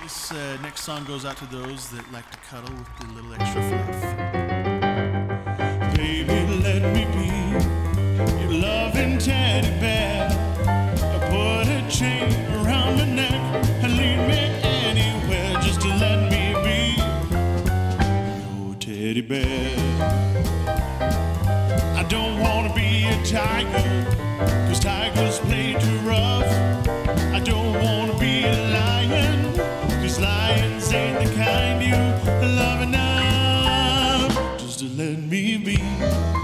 This next song goes out to those that like to cuddle with a little extra fluff. Baby, let me be your loving teddy bear. Put a chain around my neck and lead me anywhere just to let me be your teddy bear. I don't want to be a tiger, 'cause tigers play too rough. I don't want to be a lion, 'cause lions ain't the kind you love enough just to let me be